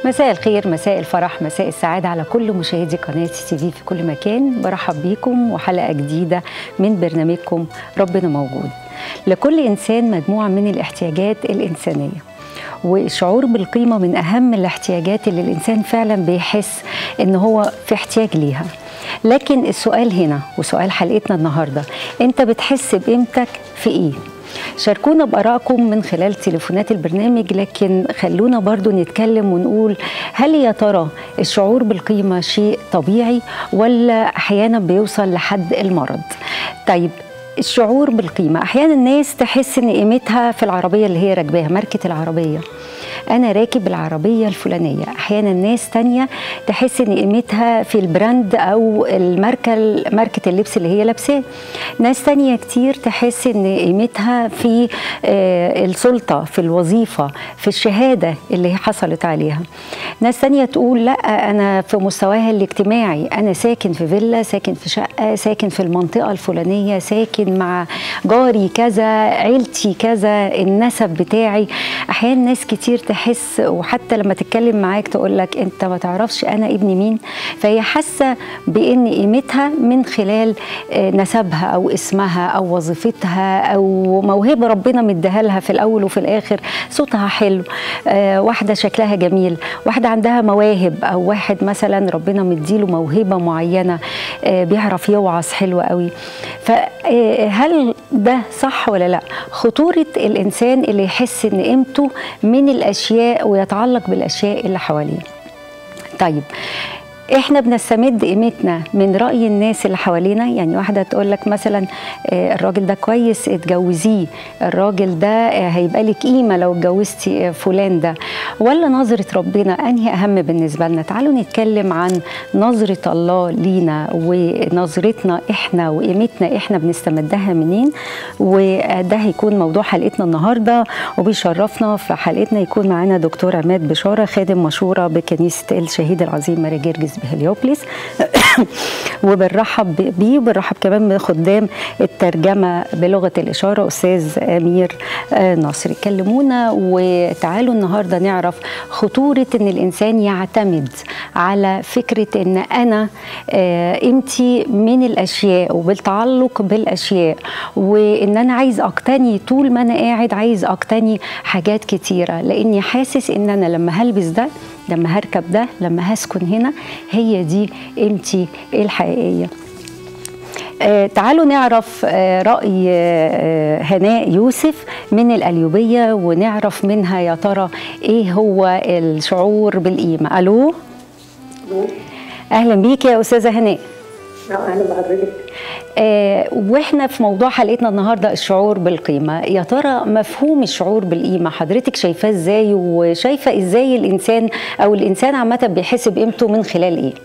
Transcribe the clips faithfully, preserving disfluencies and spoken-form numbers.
مساء الخير، مساء الفرح، مساء السعادة على كل مشاهدي قناة سي تي في في كل مكان. برحب بيكم وحلقة جديدة من برنامجكم ربنا موجود. لكل إنسان مجموعة من الاحتياجات الإنسانية، والشعور بالقيمة من أهم الاحتياجات اللي الإنسان فعلا بيحس إن هو في احتياج ليها. لكن السؤال هنا وسؤال حلقتنا النهاردة، أنت بتحس بقيمتك في إيه؟ شاركونا بآرائكم من خلال تليفونات البرنامج، لكن خلونا برضو نتكلم ونقول هل يا ترى الشعور بالقيمة شيء طبيعي ولا أحيانا بيوصل لحد المرض؟ طيب الشعور بالقيمة، أحيانا الناس تحس إن قيمتها في العربية اللي هي راكباها، ماركة العربية، أنا راكب العربية الفلانية. أحيانا ناس تانية تحس إن قيمتها في البراند أو الماركة ماركة اللبس اللي هي لابساه. ناس تانية كتير تحس إن قيمتها في السلطة، في الوظيفة، في الشهادة اللي حصلت عليها. ناس تانية تقول لا، أنا في مستواها الاجتماعي، أنا ساكن في فيلا، ساكن في شقة، ساكن في المنطقة الفلانية، ساكن مع جاري كذا، عيلتي كذا، النسب بتاعي. أحيانا ناس كتير تحس، وحتى لما تتكلم معاك تقول لك انت ما تعرفش انا ابن مين، فهي حاسه بان قيمتها من خلال نسبها او اسمها او وظيفتها او موهبه ربنا مديها لها. في الاول وفي الاخر صوتها حلو، واحده شكلها جميل، واحده عندها مواهب، او واحد مثلا ربنا مديله موهبه معينه بيعرف يوعظ حلو قوي. فهل ده صح ولا لا؟ خطوره الانسان اللي يحس ان قيمته من الأشياء ويتعلق بالأشياء اللي حواليه. طيب احنا بنستمد قيمتنا من رأي الناس اللي حوالينا. يعني واحدة تقول لك مثلا الراجل ده كويس اتجوزيه، الراجل ده هيبقى لك قيمة لو اتجوزتي فلان ده، ولا نظرة ربنا أنهي أهم بالنسبة لنا؟ تعالوا نتكلم عن نظرة الله لينا ونظرتنا احنا وقيمتنا احنا بنستمدها منين. وده هيكون موضوع حلقتنا النهاردة، وبيشرفنا في حلقتنا يكون معانا دكتور عماد بشارة، خادم مشورة بكنيسة الشهيد العظيم ماري جرجس بهليوبلس. وبنرحب بيه وبنرحب كمان بخدام الترجمه بلغه الاشاره استاذ امير ناصر. كلمونا وتعالوا النهارده نعرف خطوره ان الانسان يعتمد على فكره ان انا قيمتي من الاشياء وبالتعلق بالاشياء، وان انا عايز اقتني طول ما انا قاعد، عايز اقتني حاجات كتيره، لاني حاسس ان انا لما هلبس ده، لما هركب ده، لما هسكن هنا، هي دي قيمتي الحقيقية. آه تعالوا نعرف آه رأي آه هناء يوسف من القليوبية، ونعرف منها يا ترى ايه هو الشعور بالقيمة. الو، اهلا بيك يا استاذة هناء. اهلا بحضرتك. آه واحنا في موضوع حلقتنا النهارده الشعور بالقيمه، يا ترى مفهوم الشعور بالقيمه حضرتك شايفاه ازاي، وشايفه ازاي الانسان او الانسان عامه بيحس بقيمته من خلال ايه؟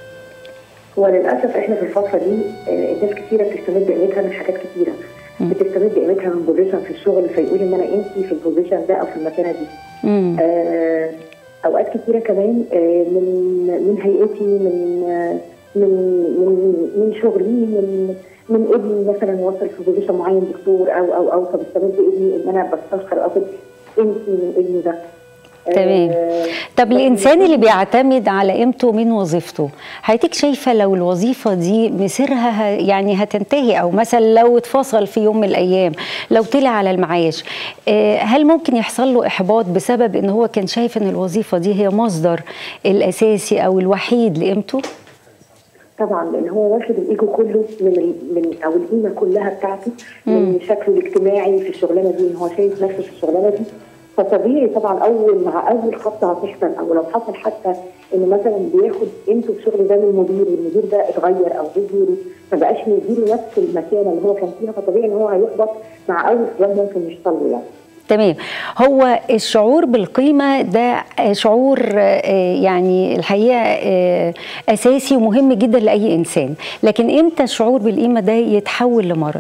وللاسف احنا في الفتره دي الناس كثيره بتستمد قيمتها من حاجات كثيره. بتستمد قيمتها من بوزيشن في الشغل، فيقول ان انا قيمتي في البوزيشن ده او في المكانه دي. آه اوقات كثيره كمان آه من من هيئتي، من آه من من من شغلي، من من ابني مثلا وصل في بوزيشن معين دكتور او او او فبستمد ابني ان انا بستشعر اخد قيمتي من ابني ده. تمام. آه طب الانسان اللي بيعتمد على قيمته من وظيفته، حضرتك شايفه لو الوظيفه دي مسيرها يعني هتنتهي، او مثلا لو اتفصل في يوم من الايام، لو طلع على المعاش، آه هل ممكن يحصل له احباط بسبب ان هو كان شايف ان الوظيفه دي هي مصدر الاساسي او الوحيد لقيمته؟ طبعا، لان هو واخد الايجو كله من من او القيمه كلها بتاعته من شكله الاجتماعي في الشغلانه دي، ان هو شايف نفسه في الشغلانه دي. فطبيعي طبعا اول مع اول خبطه هتحصل، او لو حصل حتى انه مثلا بياخد قيمته في الشغل ده من المدير، والمدير ده اتغير او غيره، ما بقاش مديره نفس المكانه اللي هو كان فيها، فطبيعي ان هو هيحبط مع اول كلام ممكن يحصل له يعني. تمام. هو الشعور بالقيمة ده شعور يعني الحقيقة أساسي ومهم جدا لأي إنسان، لكن إمتى الشعور بالقيمة ده يتحول لمرض؟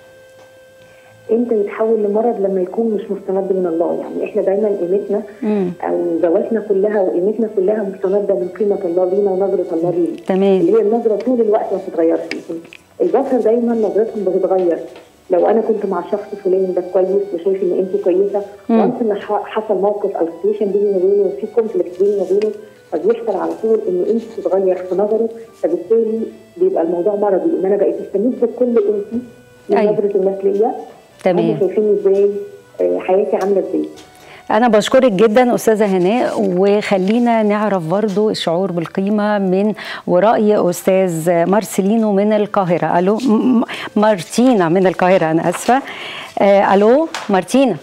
امتى يتحول لمرض؟ لما يكون مش مستمد من الله. يعني احنا دايما قيمتنا او ذواتنا كلها وقيمتنا كلها مستمده من قيمه الله لينا ونظره الله لينا. تمام. اللي هي النظره طول الوقت ما بتتغيرش. البشر دايما نظرتهم بتتغير، لو انا كنت مع شخص فلان ده كويس وشايف ان انت كويسه، وانت ان حصل موقف او سيتويشن بيني وبينه وفي كونفليكت بيني وبينه، فبيحصل على طول ان انت تتغير في نظره، فبالتالي بيبقى الموضوع مرضي، ان انا بقيت استمد بكل انت من أيوة. نظره الناس ليا. تمام. هم شايفين ازاي حياتي عامله ازاي. أنا بشكرك جدا أستاذة هناء، وخلينا نعرف برضو الشعور بالقيمة من ورأي أستاذ مارسيلينو من القاهرة. ألو مارتينا من القاهرة، أنا أسفة. آه ألو مارتينا.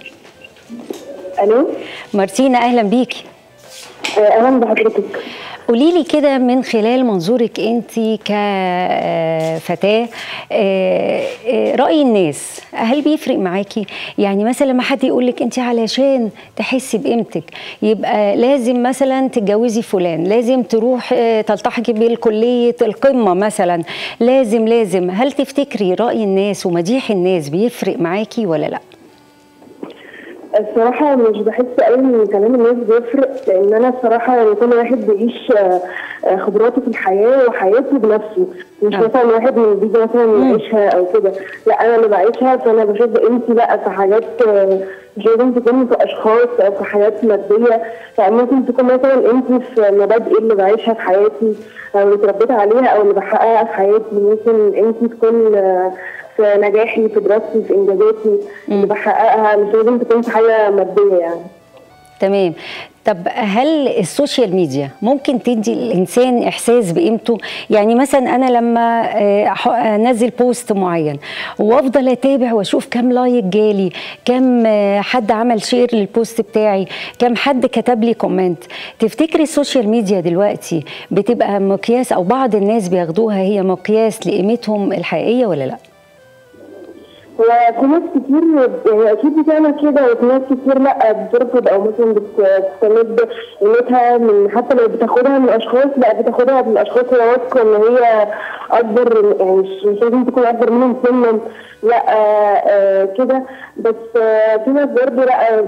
ألو مارتينا، أهلا بيكي. أهلا بحضرتك. قولي لي كده من خلال منظورك انت كفتاه، راي الناس هل بيفرق معاكي؟ يعني مثلا لما حد يقول لك انت علشان تحسي بقيمتك يبقى لازم مثلا تتجوزي فلان، لازم تروح تلتحقي بالكليه القمه مثلا، لازم لازم هل تفتكري راي الناس ومديح الناس بيفرق معاكي ولا لا؟ الصراحة مش بحس قوي ان كلام الناس بيفرق، لان انا الصراحة يعني كل واحد بيعيش خبراته في الحياة وحياته بنفسه، مش آه. مثلا واحد من بيجي مثلا يعيشها او كده، لا انا اللي بعيشها، فانا بشوف بقيمتي لا في حاجات مش لازم تكون في اشخاص او في حاجات مادية، فممكن تكون مثلا انت في مبادئ اللي بعيشها في حياتي او اللي اتربيت عليها او اللي بحققها في حياتي، ممكن انت تكون في نجاحي في دراستي في انجازاتي اللي بحققها، مش لازم تكون في حاجه ماديه يعني. تمام. طب هل السوشيال ميديا ممكن تدي الانسان احساس بقيمته؟ يعني مثلا انا لما انزل بوست معين وافضل اتابع واشوف كم لايك جالي، كم حد عمل شير للبوست بتاعي، كم حد كتب لي كومنت، تفتكري السوشيال ميديا دلوقتي بتبقى مقياس او بعض الناس بياخدوها هي مقياس لقيمتهم الحقيقيه ولا لا؟ هو في ناس كتير يعني اكيد بتعمل كده، وفي ناس كتير لا بترفض او مثلا بتستمد قيمتها من، حتى لو بتاخدها من اشخاص لا بتاخدها من اشخاص هي واثقه ان هي اكبر، يعني مش مش لازم تكون اكبر منهم سنا، لا آه كده، بس آه في ناس برضه لا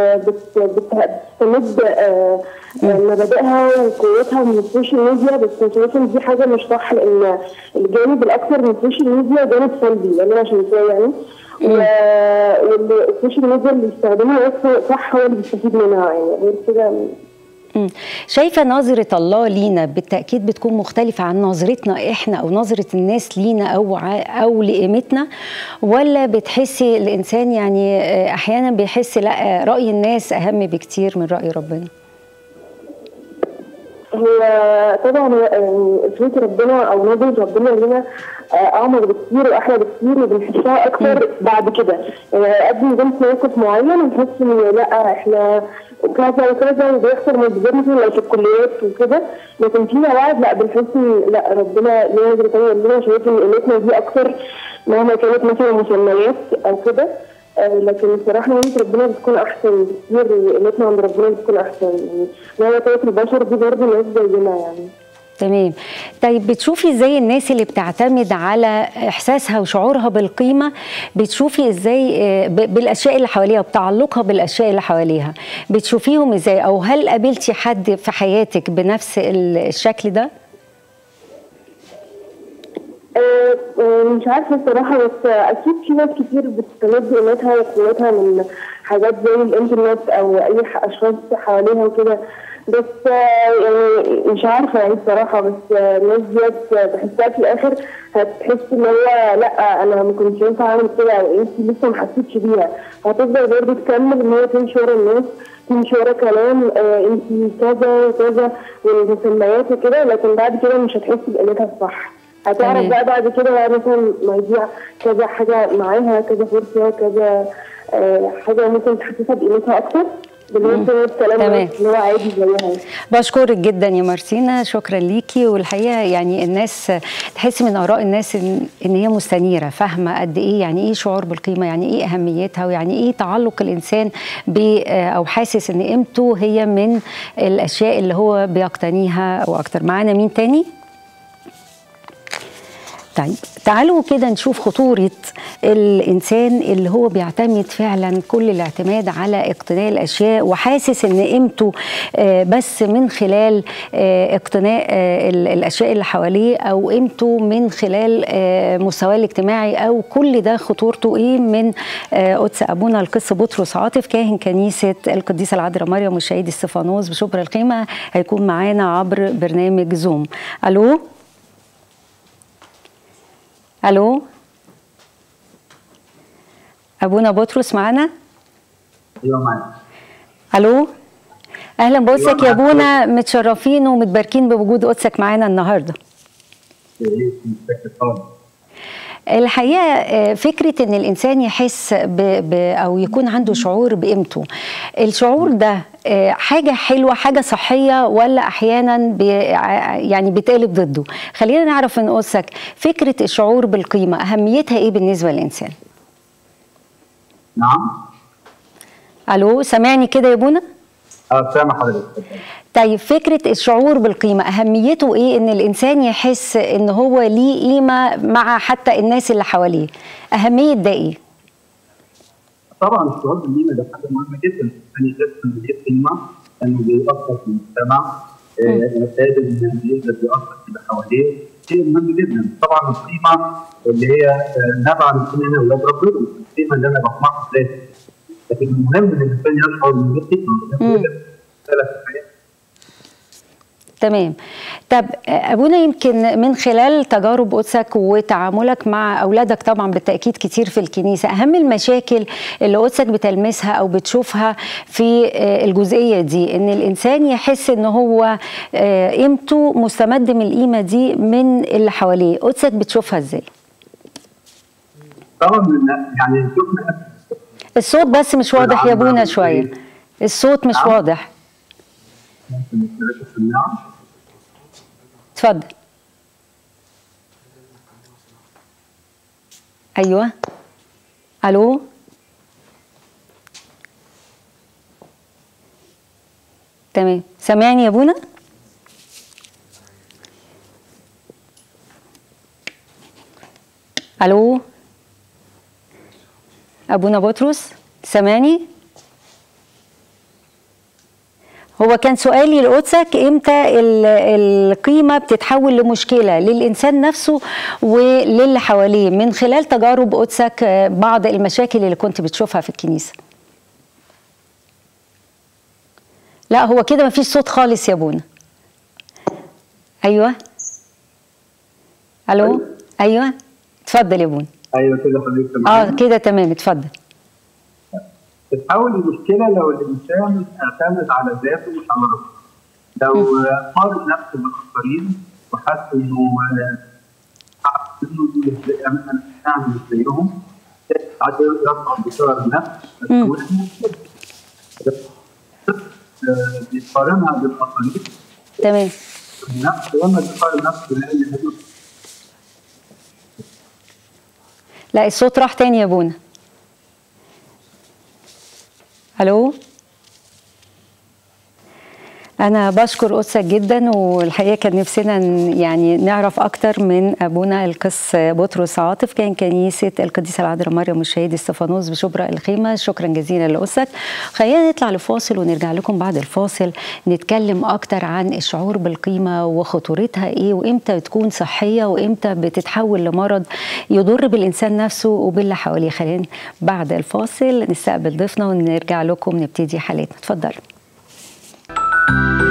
بتستمد آه مبادئها وقوتها من السوشيال ميديا، بس مش شايفه دي حاجه مش صح، لان الجانب الاكثر من السوشيال ميديا جانب سلبي، لان انا شايفاه يعني، والسوشيال ميديا اللي بيستخدمها صح هو اللي بيستفيد منها، يعني غير كده. شايفه نظره الله لينا بالتاكيد بتكون مختلفه عن نظرتنا احنا او نظره الناس لينا او او لقيمتنا، ولا بتحسي الانسان يعني احيانا بيحس لا راي الناس اهم بكتير من راي ربنا؟ هو طبعا يعني صوت ربنا او نظره ربنا لينا اعمق بكتير واحلى بكتير، وبنحسها اكتر بعد كده، يعني قبل ما نكون في موقف معين ونحس ان لا احنا كذا وكذا وبيحصل مجهود مثلا في الكليات وكده، لكن فيما بعد لا بنحس ان لا ربنا ليه نظره ثانيه لينا، شايف ان قيمتنا دي اكتر مهما كانت مثلا مسميات او كده، لكن الصراحه نعمه ربنا بتكون احسن بكتير، وقيمتنا عند ربنا بتكون احسن، يعني مهما كانت البشر دي برضه ناس زينا يعني. تمام. طيب بتشوفي ازاي الناس اللي بتعتمد على احساسها وشعورها بالقيمه، بتشوفي ازاي بالاشياء اللي حواليها وبتعلقها بالاشياء اللي حواليها، بتشوفيهم ازاي؟ او هل قابلتي حد في حياتك بنفس الشكل ده؟ مش عارفه الصراحه، بس اكيد في ناس كتير بتستمد قيمتها وقوتها من حاجات زي الانترنت او اي اشخاص حواليها وكده، بس يعني مش عارفه يعني الصراحه، بس الناس ديت بحسها في الاخر هتحس ان هو لا انا ما كنتش ينفع اعمل كده، او انت لسه ما حسيتش بيها، هتفضل برضه تكمل ان هي تمشي ورا الناس، تمشي ورا كلام آه انت كذا وكذا والمسميات وكده، لكن بعد كده مش هتحسي بقيمتها الصح، هتعرف بقى بعد كده بقى مثلا ما يضيع كذا حاجه معاها، كذا فرصه، كذا آه حاجه ممكن تحسسها بقيمتها اكتر. تمام. بشكرك جدا يا مارتينا، شكرا ليكي. والحقيقه يعني الناس تحس من اراء الناس ان ان هي مستنيره، فاهمه قد ايه يعني ايه شعور بالقيمه، يعني ايه اهميتها، ويعني ايه تعلق الانسان ب او حاسس ان قيمته هي من الاشياء اللي هو بيقتنيها او اكتر. معانا مين تاني؟ طيب تعالوا كده نشوف خطورة الإنسان اللي هو بيعتمد فعلا كل الاعتماد على اقتناء الأشياء وحاسس إن قيمته بس من خلال اقتناء الأشياء اللي حواليه، أو قيمته من خلال مستواه الاجتماعي، أو كل ده خطورته إيه. من قدس أبونا القس بطرس عاطف كاهن كنيسة القديسة العذراء مريم والشهيد استفانوس بشبرا الخيمة هيكون معانا عبر برنامج زوم. ألو الو ابونا بطرس معانا؟ ايوه معانا. الو اهلا بقدسك يا ابونا، متشرفين ومتباركين بوجود قدسك معانا النهارده. الحقيقه فكره ان الانسان يحس ب ب او يكون عنده شعور بقيمته، الشعور ده حاجه حلوه، حاجه صحيه، ولا احيانا بي يعني بتقلب ضده؟ خلينا نعرف من قدسك فكره الشعور بالقيمه اهميتها ايه بالنسبه للانسان؟ نعم. الو سامعني كده يا ابونا؟ اه سامع حضرتك. طيب فكرة الشعور بالقيمة أهميته إيه؟ إن الإنسان يحس إن هو ليه قيمة مع حتى الناس اللي حواليه، أهمية ده إيه؟ طبعا الشعور بالقيمة ده حاجة مهمة جدا، الإنسان يحس إن ليه قيمة، إنه بيأثر في المجتمع، قادر إنه يقدر يأثر في اللي حواليه، شيء مهم جدا. طبعا القيمة اللي هي نابعة من إن أنا أولاد ربنا، القيمة اللي أنا بطمعها في ذاتي، لكن المهم إن الإنسان يشعر إن ليه قيمة. تمام. طب ابونا يمكن من خلال تجارب قدسك وتعاملك مع اولادك طبعا بالتاكيد كتير في الكنيسه، اهم المشاكل اللي قدسك بتلمسها او بتشوفها في الجزئيه دي ان الانسان يحس ان هو قيمته مستمد من القيمه دي من اللي حواليه، قدسك بتشوفها ازاي؟ طبعا يعني شفنا الصوت بس مش واضح يا ابونا شويه، الصوت مش واضح. اتفضل. ايوه الو تمام، سامعني يا ابونا؟ الو ابونا بطرس سامعني؟ هو كان سؤالي لقدسك امتى القيمه بتتحول لمشكله للانسان نفسه وللي حواليه من خلال تجارب قدسك، بعض المشاكل اللي كنت بتشوفها في الكنيسه. لا هو كده مفيش صوت خالص يا ابونا. ايوه الو ايوه اتفضل يا ابونا. ايوه كده حضرتك معايا. اه كده تمام اتفضل. تتحول المشكله لو الانسان اعتمد على ذاته مش على ربنا. لو قارن نفسه بالاخرين وحس انه انه اعمل زيهم، عاد يرفع بشار النفس بيقارنها بالاخرين. تمام. النفس لما بيقارن نفسه لان لا الصوت راح تاني يا ابونا. الو أنا بشكر قدسك جدا، والحقيقة كان نفسنا يعني نعرف أكتر من أبونا القس بطرس عاطف كان كنيسة القديسة العذراء مريم والشهيد استفانوس بشبرا الخيمة. شكرا جزيلا لقدسك. خلينا نطلع لفاصل ونرجع لكم بعد الفاصل نتكلم أكتر عن الشعور بالقيمة وخطورتها إيه، وإمتى تكون صحية وإمتى بتتحول لمرض يضر بالإنسان نفسه وباللي حواليه. خلينا بعد الفاصل نستقبل ضيفنا ونرجع لكم نبتدي حلقتنا. اتفضلوا.